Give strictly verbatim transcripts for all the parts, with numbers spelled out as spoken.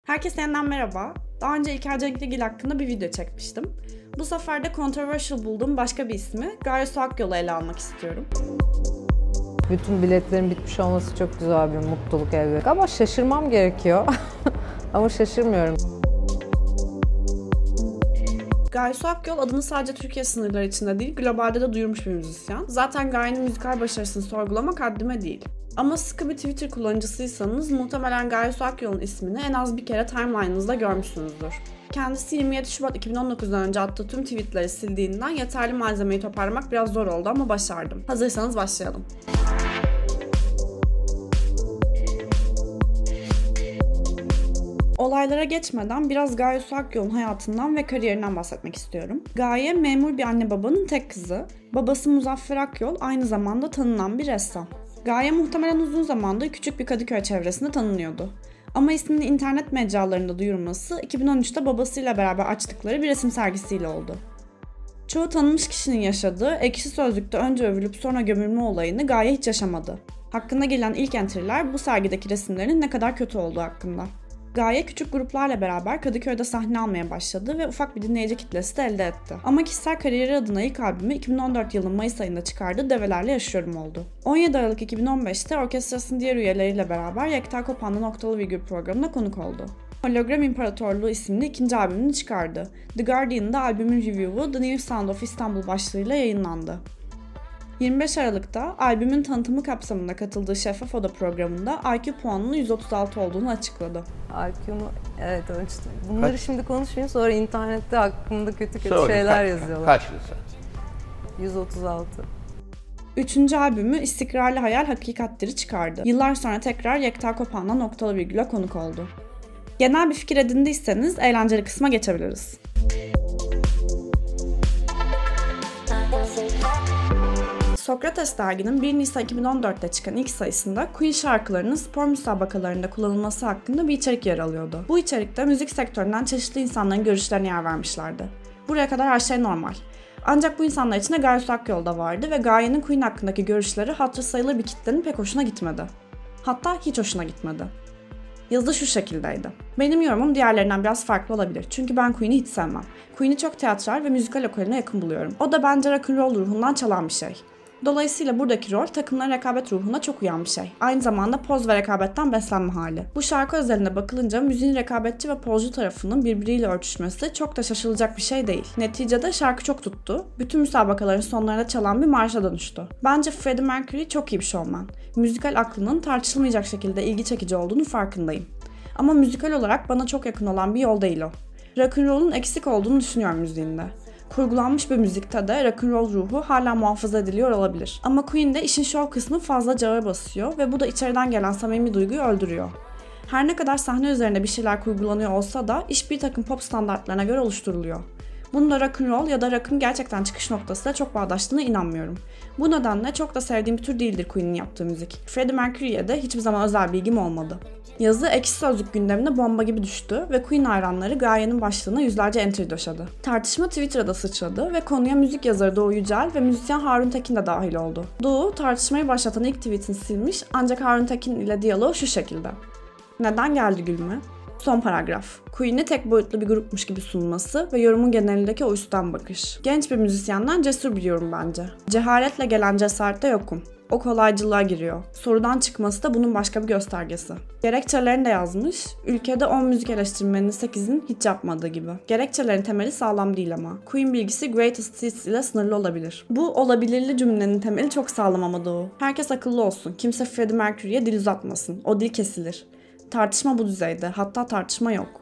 Herkese yeniden merhaba. Daha önce İlker Cenkligil hakkında bir video çekmiştim. Bu sefer de controversial bulduğum başka bir ismi Gaye Su Akyol'u ele almak istiyorum. Bütün biletlerin bitmiş olması çok güzel bir mutluluk elbette. Ama şaşırmam gerekiyor. Ama şaşırmıyorum. Gaye Su Akyol adını sadece Türkiye sınırları içinde değil, globalde de duyurmuş bir müzisyen. Zaten Gaye'nin müzikal başarısını sorgulamak haddime değil. Ama sıkı bir Twitter kullanıcısıysanız muhtemelen Gaye Su Akyol'un ismini en az bir kere timeline'ınızda görmüşsünüzdür. Kendisi yirmi yedi Şubat iki bin on dokuzdan önce attığı tüm tweetleri sildiğinden yeterli malzemeyi toparlamak biraz zor oldu ama başardım. Hazırsanız başlayalım. Olaylara geçmeden biraz Gaye Su Akyol'un hayatından ve kariyerinden bahsetmek istiyorum. Gaye, memur bir anne babanın tek kızı. Babası Muzaffer Akyol aynı zamanda tanınan bir ressam. Gaye muhtemelen uzun zamandır küçük bir Kadıköy çevresinde tanınıyordu. Ama isminin internet mecralarında duyurulması iki bin on üçte babasıyla beraber açtıkları bir resim sergisiyle oldu. Çoğu tanınmış kişinin yaşadığı Ekşi Sözlük'te önce övülüp sonra gömülme olayını Gaye hiç yaşamadı. Hakkında gelen ilk entry'ler bu sergideki resimlerin ne kadar kötü olduğu hakkında. Gaye küçük gruplarla beraber Kadıköy'de sahne almaya başladı ve ufak bir dinleyici kitlesi de elde etti. Ama kişisel kariyeri adına ilk albümü iki bin on dört yılının Mayıs ayında çıkardığı Develerle Yaşıyorum oldu. on yedi Aralık iki bin on beşte orkestrasının diğer üyeleriyle beraber Yekta Kopan'da Noktalı Virgül programına konuk oldu. Hologram İmparatorluğu isimli ikinci albümünü çıkardı. The Guardian'da albümün review'u The New Sound of Istanbul başlığıyla yayınlandı. yirmi beş Aralık'ta albümün tanıtımı kapsamında katıldığı Şeffaf Oda programında I Q puanının yüz otuz altı olduğunu açıkladı. I Q'mu evet ölçtüm. Bunları kaç? Şimdi konuşmayayım, sonra internette hakkında kötü kötü Sorry, şeyler kaç, yazıyorlar. Kaç lütfen? yüz otuz altı. Üçüncü albümü İstikrarlı Hayal Hakikattir'i çıkardı. Yıllar sonra tekrar Yekta Kopan'la Noktalı Virgül'e konuk oldu. Genel bir fikir edindiyseniz eğlenceli kısma geçebiliriz. Sokrates derginin bir Nisan iki bin on dörtte çıkan ilk sayısında Queen şarkılarının spor müsabakalarında kullanılması hakkında bir içerik yer alıyordu. Bu içerikte müzik sektöründen çeşitli insanların görüşlerine yer vermişlerdi. Buraya kadar her şey normal. Ancak bu insanlar içinde Gaye Su Akyol da vardı ve Gaye'nin Queen hakkındaki görüşleri hatırı sayılır bir kitlenin pek hoşuna gitmedi. Hatta hiç hoşuna gitmedi. Yazı şu şekildeydi. Benim yorumum diğerlerinden biraz farklı olabilir. Çünkü ben Queen'i hiç sevmem. Queen'i çok teatral ve müzikal okulüne yakın buluyorum. O da bence rock'n'roll ruhundan çalan bir şey. Dolayısıyla buradaki rol takımların rekabet ruhuna çok uyan bir şey. Aynı zamanda poz ve rekabetten beslenme hali. Bu şarkı özelinde bakılınca müziğin rekabetçi ve pozcu tarafının birbiriyle örtüşmesi çok da şaşılacak bir şey değil. Neticede şarkı çok tuttu. Bütün müsabakaların sonlarında çalan bir marşa dönüştü. Bence Freddie Mercury çok iyi bir şovmen. Müzikal aklının tartışılmayacak şekilde ilgi çekici olduğunu farkındayım. Ama müzikal olarak bana çok yakın olan bir yol değil o. Rock'n'roll'un eksik olduğunu düşünüyorum müziğinde. Kurgulanmış bir müzikte de rock'n'roll ruhu hala muhafaza ediliyor olabilir. Ama Queen'de işin şov kısmı fazla ağır basıyor ve bu da içeriden gelen samimi duyguyu öldürüyor. Her ne kadar sahne üzerinde bir şeyler kurgulanıyor olsa da iş bir takım pop standartlarına göre oluşturuluyor. Bununla rock'n'roll ya da rock'ın gerçekten çıkış noktasıyla çok bağdaştığına inanmıyorum. Bu nedenle çok da sevdiğim bir tür değildir Queen'in yaptığı müzik. Freddie Mercury'ye de hiçbir zaman özel bilgim olmadı. Yazı Ekşi Sözlük gündemine bomba gibi düştü ve Queen hayranları Gaye'nin başlığına yüzlerce entry döşedi. Tartışma Twitter'a da sıçradı ve konuya müzik yazarı Doğu Yücel ve müzisyen Harun Tekin de dahil oldu. Doğu, tartışmayı başlatan ilk tweetini silmiş ancak Harun Tekin ile diyaloğu şu şekilde. Neden geldi gülme? Son paragraf. Queen'i tek boyutlu bir grupmuş gibi sunması ve yorumun genelindeki o üstten bakış. Genç bir müzisyenden cesur bir yorum bence. Cehaletle gelen cesarette yokum. O kolaycılığa giriyor. Sorudan çıkması da bunun başka bir göstergesi. Gerekçelerini de yazmış. Ülkede on müzik eleştirmeninin sekizinin hiç yapmadığı gibi. Gerekçelerin temeli sağlam değil ama. Queen bilgisi greatest hits ile sınırlı olabilir. Bu olabilirli cümlenin temeli çok sağlam ama Doğu. Herkes akıllı olsun. Kimse Freddie Mercury'ye dil uzatmasın. O dil kesilir. Tartışma bu düzeyde. Hatta tartışma yok.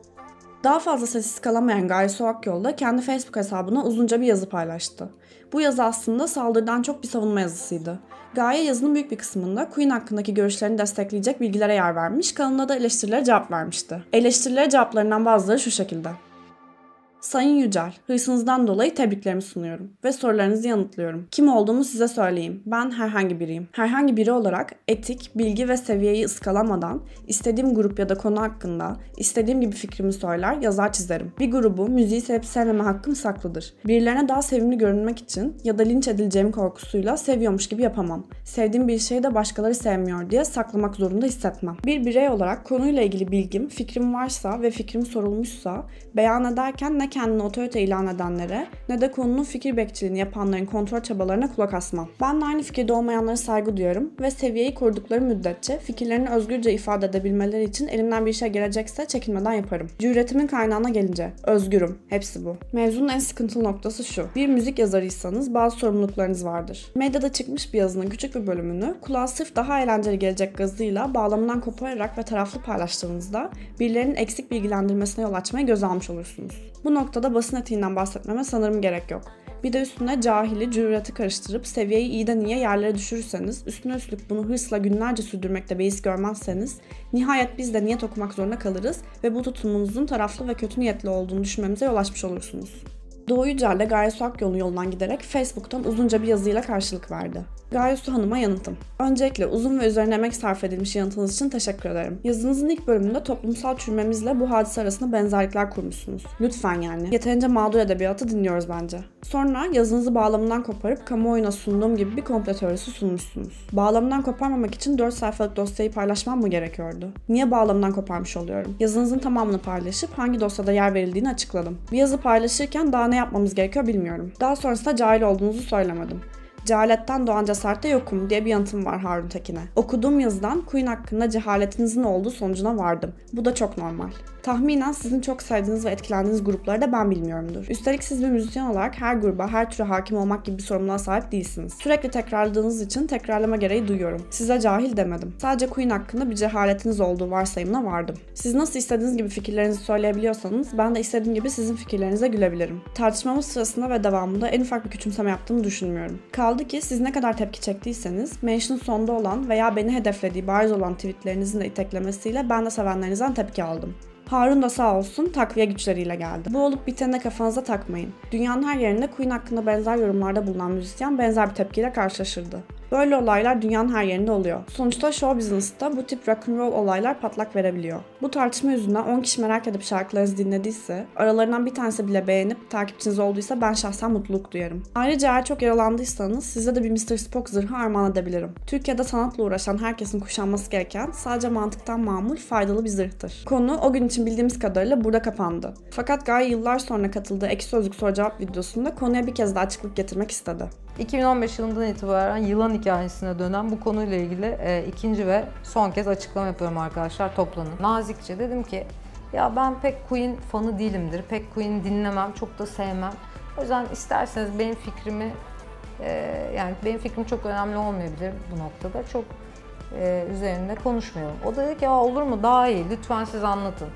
Daha fazla sessiz kalamayan Gaye Su Akyol da kendi Facebook hesabına uzunca bir yazı paylaştı. Bu yazı aslında saldırıdan çok bir savunma yazısıydı. Gaye yazının büyük bir kısmında Queen hakkındaki görüşlerini destekleyecek bilgilere yer vermiş, kalanına da eleştirilere cevap vermişti. Eleştirilere cevaplarından bazıları şu şekilde. Sayın Yücel, hırsınızdan dolayı tebriklerimi sunuyorum ve sorularınızı yanıtlıyorum. Kim olduğumu size söyleyeyim. Ben herhangi biriyim. Herhangi biri olarak etik, bilgi ve seviyeyi ıskalamadan istediğim grup ya da konu hakkında istediğim gibi fikrimi söyler, yazar çizerim. Bir grubu, müziği sevip sevmeme hakkım saklıdır. Birilerine daha sevimli görünmek için ya da linç edileceğim korkusuyla seviyormuş gibi yapamam. Sevdiğim bir şeyi de başkaları sevmiyor diye saklamak zorunda hissetmem. Bir birey olarak konuyla ilgili bilgim, fikrim varsa ve fikrim sorulmuşsa beyan ederken ne kendini otorite ilan edenlere ne de konunun fikir bekçiliğini yapanların kontrol çabalarına kulak asmam. Ben de aynı fikirde olmayanlara saygı duyarım ve seviyeyi korudukları müddetçe fikirlerini özgürce ifade edebilmeleri için elimden bir şey gelecekse çekinmeden yaparım. Cüretimin kaynağına gelince özgürüm. Hepsi bu. Mevzunun en sıkıntılı noktası şu. Bir müzik yazarıysanız bazı sorumluluklarınız vardır. Medyada çıkmış bir yazının küçük bir bölümünü kulağa sırf daha eğlenceli gelecek gazıyla bağlamından kopararak ve taraflı paylaştığınızda birilerinin eksik bilgilendirmesine yol açmaya göze almış olursunuz. Bu noktada basın etiğinden bahsetmeme sanırım gerek yok. Bir de üstüne cahili, cüreti karıştırıp seviyeyi iyiden iyiye yerlere düşürürseniz, üstüne üstlük bunu hırsla günlerce sürdürmekte beis görmezseniz, nihayet biz de niyet okumak zorunda kalırız ve bu tutumunuzun taraflı ve kötü niyetli olduğunu düşünmemize yol açmış olursunuz. Doğu Yücel de Gaye Su Akyol'un yolundan giderek Facebook'tan uzunca bir yazıyla karşılık verdi. Gaye Su Hanım'a yanıtım. Öncelikle uzun ve üzerine emek sarf edilmiş yanıtınız için teşekkür ederim. Yazınızın ilk bölümünde toplumsal çürümemizle bu hadise arasında benzerlikler kurmuşsunuz. Lütfen yani. Yeterince mağdur edebiyatı dinliyoruz bence. Sonra yazınızı bağlamından koparıp kamuoyuna sunduğum gibi bir komplo teorisi sunmuşsunuz. Bağlamından koparmamak için dört sayfalık dosyayı paylaşmam mı gerekiyordu? Niye bağlamından koparmış oluyorum? Yazınızın tamamını paylaşıp hangi dosyada yer verildiğini açıkladım. Bir yazı paylaşırken daha ne yapmamız gerekiyor bilmiyorum. Daha sonrasında cahil olduğunuzu söylemedim. Cehaletten doğan cesarette yokum diye bir yanıtım var Harun Tekin'e. Okuduğum yazıdan Queen hakkında cehaletinizin olduğu sonucuna vardım. Bu da çok normal. Tahminen sizin çok sevdiğiniz ve etkilendiğiniz grupları da ben bilmiyorumdur. Üstelik siz bir müzisyen olarak her gruba, her türe hakim olmak gibi bir sorumluluğa sahip değilsiniz. Sürekli tekrarladığınız için tekrarlama gereği duyuyorum. Size cahil demedim. Sadece Queen hakkında bir cehaletiniz olduğu varsayımına vardım. Siz nasıl istediğiniz gibi fikirlerinizi söyleyebiliyorsanız ben de istediğim gibi sizin fikirlerinize gülebilirim. Tartışmamız sırasında ve devamında en ufak bir küçümseme yaptığımı düşünmüyorum. Kaldı ki siz ne kadar tepki çektiyseniz mention'ın sonda olan veya beni hedeflediği bariz olan tweetlerinizin de iteklemesiyle ben de sevenlerinizden tepki aldım. Harun da sağ olsun takviye güçleriyle geldi. Bu olup bitene kafanıza takmayın. Dünyanın her yerinde Queen hakkında benzer yorumlarda bulunan müzisyen benzer bir tepkiyle karşılaşırdı. Böyle olaylar dünyanın her yerinde oluyor. Sonuçta show business'ta bu tip rock'n'roll olaylar patlak verebiliyor. Bu tartışma yüzünden on kişi merak edip şarkılarınızı dinlediyse, aralarından bir tanesi bile beğenip takipçiniz olduysa ben şahsen mutluluk duyarım. Ayrıca eğer çok yaralandıysanız size de bir mister Spock zırhı armağan edebilirim. Türkiye'de sanatla uğraşan herkesin kuşanması gereken sadece mantıktan mamul faydalı bir zırhtır. Konu o gün için bildiğimiz kadarıyla burada kapandı. Fakat Gaye yıllar sonra katıldığı Ekşi Sözlük soru cevap videosunda konuya bir kez daha açıklık getirmek istedi. iki bin on beş yılından itibaren yılan hikayesine dönen bu konuyla ilgili e, ikinci ve son kez açıklama yapıyorum arkadaşlar, toplanın. Nazikçe dedim ki ya ben pek Queen fanı değilimdir, pek Queen dinlemem, çok da sevmem. O yüzden isterseniz benim fikrimi, e, yani benim fikrim çok önemli olmayabilir bu noktada, çok e, üzerinde konuşmayalım. O da dedi ki ya olur mu, daha iyi, lütfen siz anlatın.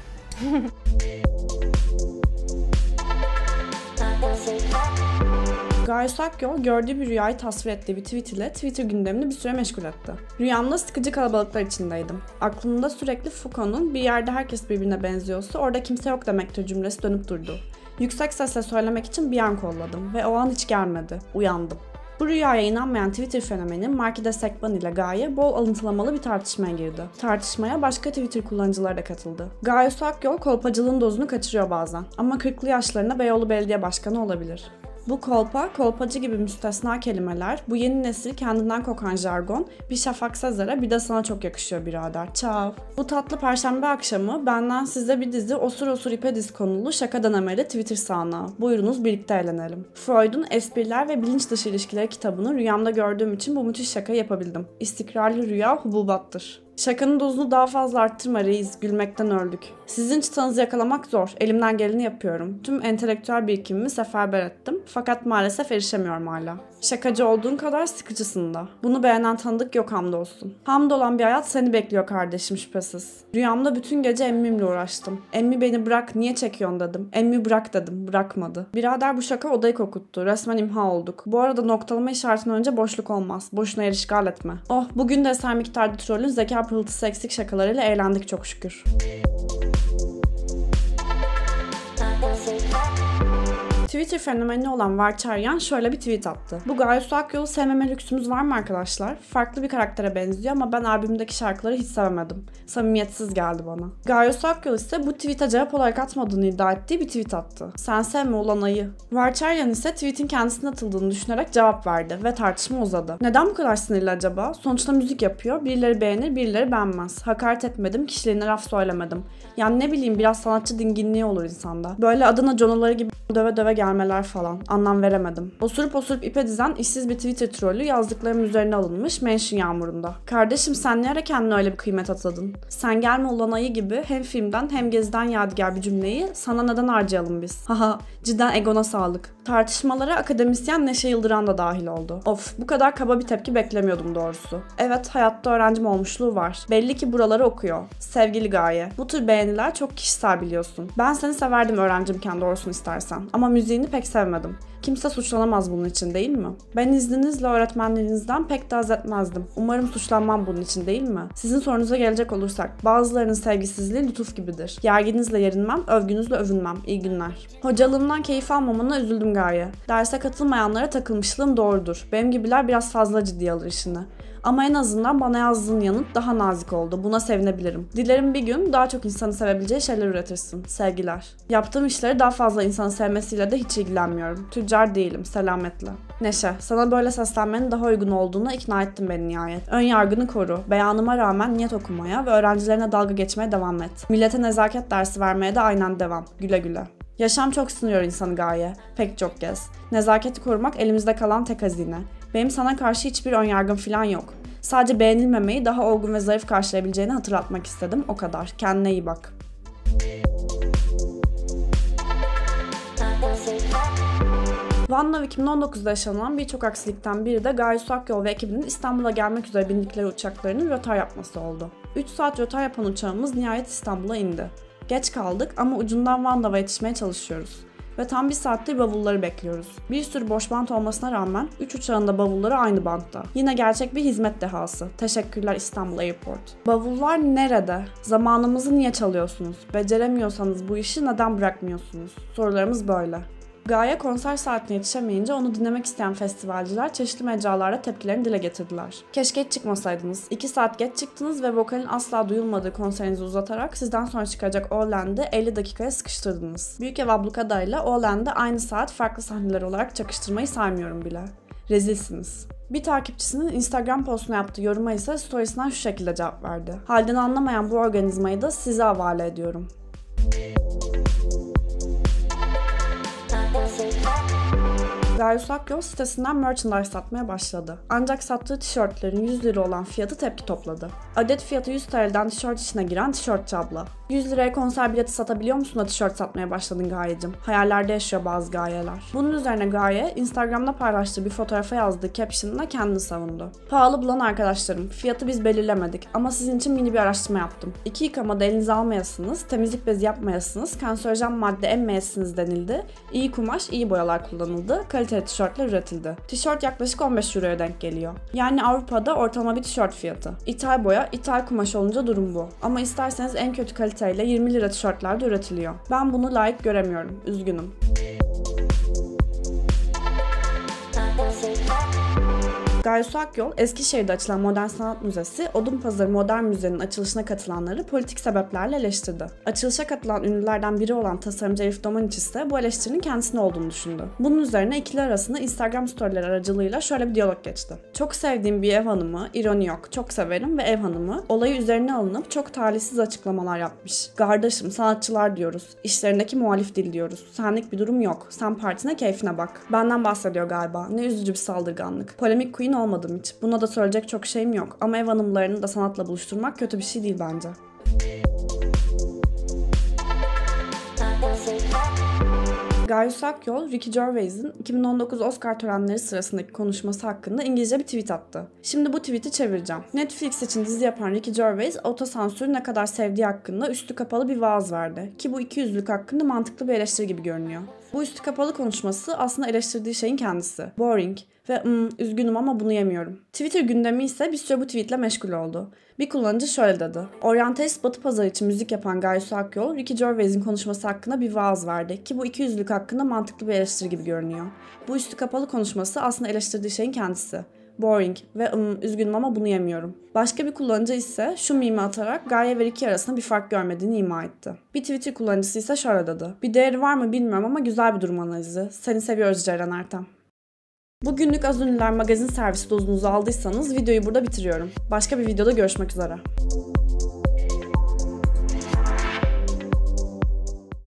Gaye Su Akyol gördüğü bir rüyayı tasvir ettiği bir tweet ile Twitter gündemini bir süre meşgul etti. Rüyamda sıkıcı kalabalıklar içindeydim. Aklımda sürekli Foucault'un bir yerde herkes birbirine benziyorsa orada kimse yok demektir cümlesi dönüp durdu. Yüksek sesle söylemek için bir an kolladım ve o an hiç gelmedi. Uyandım. Bu rüyaya inanmayan Twitter fenomeni Markide Sekban ile Gaye bol alıntılamalı bir tartışmaya girdi. Tartışmaya başka Twitter kullanıcıları da katıldı. Gaye Su Akyol kolpacılığın dozunu kaçırıyor bazen ama kırklı yaşlarında Beyoğlu Belediye Başkanı olabilir. Bu kolpa, kolpacı gibi müstesna kelimeler, bu yeni nesil kendinden kokan jargon, bir Şafak Sezer'e bir de sana çok yakışıyor birader. Çav. Bu tatlı perşembe akşamı benden size bir dizi osur osur ipe diz konulu şaka denemeli Twitter sahnağı. Buyurunuz birlikte eğlenelim. Freud'un Espriler ve Bilinç Dışı İlişkileri kitabını rüyamda gördüğüm için bu müthiş şakayı yapabildim. İstikrarlı rüya hububattır. Şakanın dozunu daha fazla arttırma reis, gülmekten öldük. Sizin çıtanızı yakalamak zor, elimden geleni yapıyorum. Tüm entelektüel birikimimi seferber ettim fakat maalesef erişemiyorum hala. Şakacı olduğun kadar sıkıcısın da. Bunu beğenen tanıdık yok hamdolsun. Hamdolan bir hayat seni bekliyor kardeşim şüphesiz. Rüyamda bütün gece emmimle uğraştım. Emmi beni bırak, niye çekiyorsun dedim. Emmi bırak dedim, bırakmadı. Birader bu şaka odayı kokuttu, resmen imha olduk. Bu arada noktalama işaretinden önce boşluk olmaz. Boşuna yer işgal etme. Oh, bugün de eser miktarda trollün zeka pırıltısı eksik şakalarıyla eğlendik çok şükür. Twitter fenomeni olan Varçaryan şöyle bir tweet attı. Bu Gaye Su Akyol'u sevmeme lüksümüz var mı arkadaşlar? Farklı bir karaktere benziyor ama ben albümdeki şarkıları hiç sevemedim. Samimiyetsiz geldi bana. Gaye Su Akyol ise bu tweet'e cevap olarak atmadığını iddia ettiği bir tweet attı. Sen sevme ulan ayı. Varçaryan ise tweet'in kendisine atıldığını düşünerek cevap verdi ve tartışma uzadı. Neden bu kadar sinirli acaba? Sonuçta müzik yapıyor. Birileri beğenir, birileri beğenmez. Hakaret etmedim, kişiliğine laf söylemedim. Yani ne bileyim biraz sanatçı dinginliği olur insanda. Böyle Adana Jonoları gibi döve döve gelmeler falan. Anlam veremedim. Osurup osurup ipe dizen işsiz bir Twitter trollü yazdıklarım üzerine alınmış mention yağmurunda. Kardeşim sen ne ara kendine öyle bir kıymet atadın? Sen gelme ulan ayı gibi hem filmden hem geziden yadigar bir cümleyi sana neden harcayalım biz? Haha cidden egona sağlık. Tartışmalara akademisyen Neşe Yıldıran da dahil oldu. Of bu kadar kaba bir tepki beklemiyordum doğrusu. Evet hayatta öğrencim olmuşluğu var. Belli ki buraları okuyor. Sevgili Gaye. Bu tür beğeniler çok kişisel biliyorsun. Ben seni severdim öğrencimken doğrusunu istersen. Ama müziğini pek sevmedim. Kimse suçlanamaz bunun için değil mi? Ben izninizle öğretmenlerinizden pek de haz etmezdim. Umarım suçlanmam bunun için değil mi? Sizin sorunuza gelecek olursak bazılarının sevgisizliği lütuf gibidir. Yerginizle yerinmem, övgünüzle övünmem. İyi günler. Hocalığımdan keyif almamana üzüldüm Gaye. Derse katılmayanlara takılmışlığım doğrudur. Benim gibiler biraz fazla ciddiye alır işini. Ama en azından bana yazdığın yanıt daha nazik oldu. Buna sevinebilirim. Dilerim bir gün daha çok insanı sevebileceği şeyler üretirsin. Sevgiler. Yaptığım işleri daha fazla insanı sevmesiyle de hiç ilgilenmiyorum. Tüccar değilim. Selametle. Neşe, sana böyle seslenmenin daha uygun olduğuna ikna ettin beni nihayet. Ön yargını koru. Beyanıma rağmen niyet okumaya ve öğrencilerine dalga geçmeye devam et. Millete nezaket dersi vermeye de aynen devam. Güle güle. Yaşam çok sınıyor insanı Gaye. Pek çok kez. Nezaketi korumak elimizde kalan tek hazine. Benim sana karşı hiçbir önyargım falan yok. Sadece beğenilmemeyi daha olgun ve zarif karşılayabileceğini hatırlatmak istedim. O kadar. Kendine iyi bak. One Love iki bin on dokuzda yaşanan birçok aksilikten biri de Gaye Su Akyol ve ekibinin İstanbul'a gelmek üzere bindikleri uçaklarının rötar yapması oldu. üç saat rötar yapan uçağımız nihayet İstanbul'a indi. Geç kaldık ama ucundan Van Love'a yetişmeye çalışıyoruz. Ve tam bir saattir bavulları bekliyoruz. Bir sürü boş bant olmasına rağmen üç uçağın da bavulları aynı bantta. Yine gerçek bir hizmet dehası. Teşekkürler İstanbul Airport. Bavullar nerede? Zamanımızı niye çalıyorsunuz? Beceremiyorsanız bu işi neden bırakmıyorsunuz? Sorularımız böyle. Gaye konser saatine yetişemeyince onu dinlemek isteyen festivalciler çeşitli mecralarda tepkilerini dile getirdiler. Keşke hiç çıkmasaydınız. iki saat geç çıktınız ve vokalin asla duyulmadığı konserinizi uzatarak sizden sonra çıkacak Oğlen'de elli dakikaya sıkıştırdınız. Büyük Ev Ablukada'yla Oğlen'de aynı saat farklı sahneler olarak çakıştırmayı saymıyorum bile. Rezilsiniz. Bir takipçisinin Instagram postuna yaptığı yoruma ise storiesinden şu şekilde cevap verdi. Halden anlamayan bu organizmayı da size havale ediyorum. Gaye Su Akyol sitesinden merchandise satmaya başladı. Ancak sattığı tişörtlerin yüz lira olan fiyatı tepki topladı. Adet fiyatı yüz T L'den tişört içine giren tişörtçi abla. yüz liraya konser bileti satabiliyor musun da tişört satmaya başladın Gaye'cim? Hayallerde yaşıyor bazı gayeler. Bunun üzerine Gaye, Instagram'da paylaştığı bir fotoğrafa yazdığı caption'la kendini savundu. Pahalı bulan arkadaşlarım, fiyatı biz belirlemedik ama sizin için mini bir araştırma yaptım. İki yıkamada elinize almayasınız, temizlik bezi yapmayasınız, kanserojen madde emmeyesiniz denildi. İyi kumaş, iyi boyalar kullanıldı, kaliteli tişörtler üretildi. Tişört yaklaşık on beş euroya denk geliyor. Yani Avrupa'da ortalama bir tişört fiyatı. İthal boya, ithal kumaş olunca durum bu. Ama isterseniz en kötü kaliteyle yirmi lira tişörtler de üretiliyor. Ben bunu layık göremiyorum. Üzgünüm. Gaye Su Akyol, Eskişehir'de açılan Modern Sanat Müzesi, Odunpazarı Modern Müze'nin açılışına katılanları politik sebeplerle eleştirdi. Açılışa katılan ünlülerden biri olan tasarımcı Elif Domaniç ise bu eleştirinin kendisine olduğunu düşündü. Bunun üzerine ikili arasında Instagram storyleri aracılığıyla şöyle bir diyalog geçti. Çok sevdiğim bir ev hanımı, ironi yok, çok severim ve ev hanımı, olayı üzerine alınıp çok talihsiz açıklamalar yapmış. Kardeşim, sanatçılar diyoruz, işlerindeki muhalif dil diyoruz, senlik bir durum yok, sen partine keyfine bak. Benden bahsediyor galiba, ne üzücü bir saldırganlık. Polemik queen olmadım hiç. Buna da söyleyecek çok şeyim yok. Ama ev hanımlarını da sanatla buluşturmak kötü bir şey değil bence. Gaye Su Akyol, Ricky Gervais'in iki bin on dokuz Oscar törenleri sırasındaki konuşması hakkında İngilizce bir tweet attı. Şimdi bu tweet'i çevireceğim. Netflix için dizi yapan Ricky Gervais, otosansürü ne kadar sevdiği hakkında üstü kapalı bir vaaz verdi. Ki bu ikiyüzlülük hakkında mantıklı bir eleştiri gibi görünüyor. Bu üstü kapalı konuşması aslında eleştirdiği şeyin kendisi. Boring, Ve ım, üzgünüm ama bunu yemiyorum. Twitter gündemi ise bir süre bu tweetle meşgul oldu. Bir kullanıcı şöyle dedi. Oryantalist Batı pazarı için müzik yapan Gaysu Akyol, Ricky Gervais'in konuşması hakkında bir vaaz verdi ki bu ikiyüzlülük hakkında mantıklı bir eleştiri gibi görünüyor. Bu üstü kapalı konuşması aslında eleştirdiği şeyin kendisi. Boring ve ım, üzgünüm ama bunu yemiyorum. Başka bir kullanıcı ise şu mimi atarak Gaye ve Ricky arasında bir fark görmediğini ima etti. Bir Twitter kullanıcısı ise şöyle dedi. Bir değeri var mı bilmiyorum ama güzel bir durum analizi. Seni seviyoruz Ceren Ertem. Bugünlük Az Ünlüler magazin servisi dozunuzu aldıysanız videoyu burada bitiriyorum. Başka bir videoda görüşmek üzere.